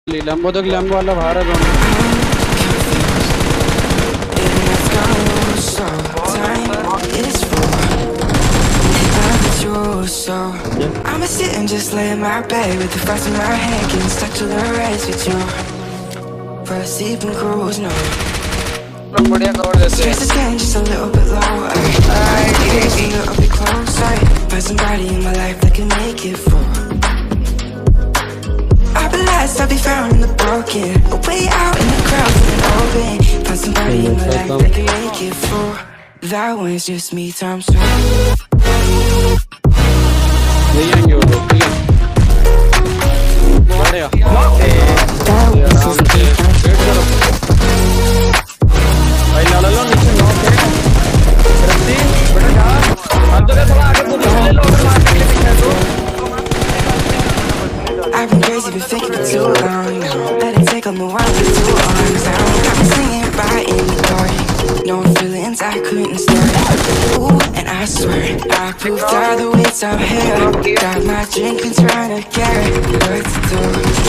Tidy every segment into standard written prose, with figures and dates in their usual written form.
लंबो तक लंबो वाला बाहर है दोनों। I'ma sit and just lay in my bed with the frost in my hand, getting stuck to the race with you. For a sleeping cruise, no. Stress is getting just a little bit lower. Just a little bit closer. Find somebody in my life that can make it for. I'll be lost, I'll be found in the broken. A way out in the crowd, feeling open. Find somebody in my life that can make it for. That one's just me times two. I've been crazy, been thinking for too long now. Let it take on the world with two arms out. Got me singing right in the dark. No feelings I couldn't start. Ooh, and I swear I proved all the ways I'm here. Got my drink and trying to get it. What to do,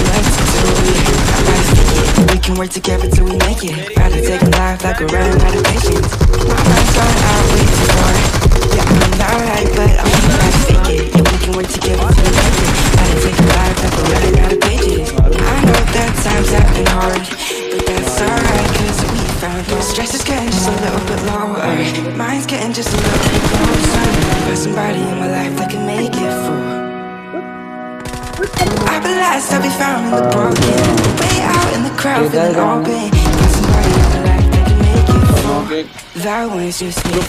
we can work together till we make it. Try to take a life like a run out of patience. My mind's going out way too far. Yeah, I'm not right, but I'm gonna fake it. Yeah, we can work together till we make it. Try to take a life like a run out of pages. I know that times have been hard, but that's alright, cause we found it. Stress is getting just a little bit lower. Mine's getting just a little bit closer. Find somebody in my life that can make it for. I'll be lost, I'll be found in the broken. Way out in the crowd, feeling open. Find somebody in my life that can make it for. That one's just me.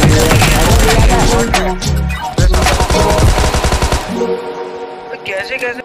कैसे